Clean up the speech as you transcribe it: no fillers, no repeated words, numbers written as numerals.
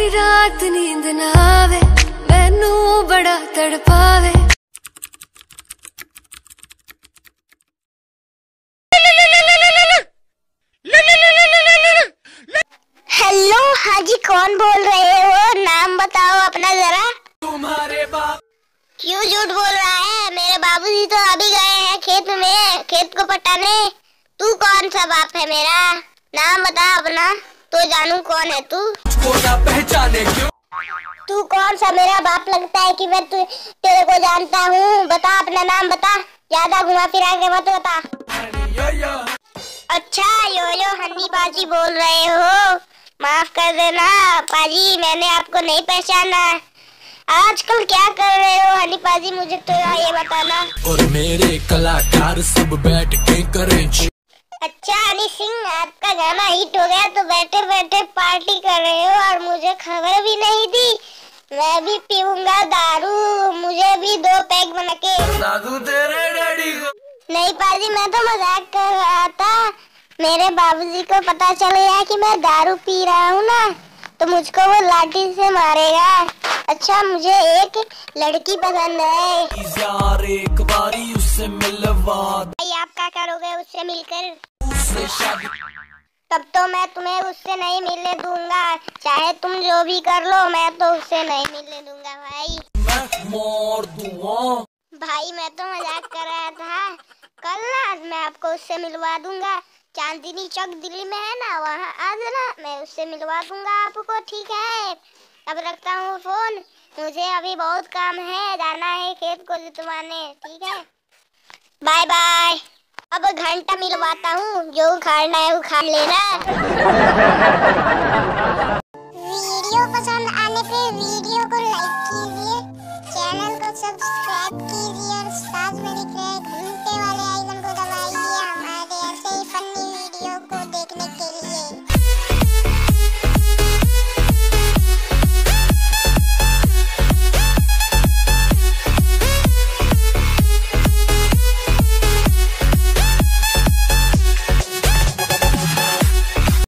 सारी रात नींद ना आवे, मैनू बड़ा तड़पावे। हेलो, हाँ जी, कौन बोल रहे हो? नाम बताओ अपना जरा। तुम्हारे बाप क्यों झूठ बोल रहा है? मेरे बाबूजी तो अभी गए हैं खेत में, खेत को पटाने। तू कौन सा बाप है मेरा? नाम बता अपना, तो जानू कौन है तू। को ना पहचाने क्यों? तू कौन सा मेरा बाप लगता है कि मैं तेरे को जानता हूँ? बता अपना नाम बता, ज्यादा घुमा फिरा के मत बता। अच्छा, यो हनी पाजी बोल रहे हो? माफ कर देना पाजी, मैंने आपको नहीं पहचाना। आजकल क्या कर रहे हो हनी पाजी, मुझे तो ये बताना। और मेरे कलाकार सब बैठ के करें। अच्छा हनी सिंह, आपका गाना हिट हो गया तो बैठे बैठे पार्टी कर रहे हो और मुझे खबर भी नहीं दी। मैं भी पीऊंगा दारू, मुझे भी 2 पैक बना के। दादू तेरे डैडी को। नहीं पाजी, मैं तो मजाक कर रहा था। मेरे बाबूजी को पता चल गया कि मैं दारू पी रहा हूँ ना, तो मुझको वो लाठी से मारेगा। अच्छा, मुझे एक लड़की पसंद है। यार एक बारी उससे मिलवा। भाई आप क्या करोगे उससे मिलकर? उससे शादी। तब तो मैं तुम्हें उससे नहीं मिलने दूंगा, चाहे तुम जो भी कर लो, मैं तो उससे नहीं मिलने दूंगा भाई। मैं मार दूंगा। भाई मैं तो मजाक कर रहा था। कल ना मैं आपको उससे मिलवा दूंगा, चांदनी चौक दिल्ली में है ना, वहाँ आ जाना, मैं उससे मिलवा दूंगा आपको। ठीक है, अब रखता हूँ फोन, मुझे अभी बहुत काम है, जाना है खेत को जुतवाने। ठीक है, बाय बाय। अब घंटा मिलवाता हूँ, जो उखाड़ना है उखाड़ लेना।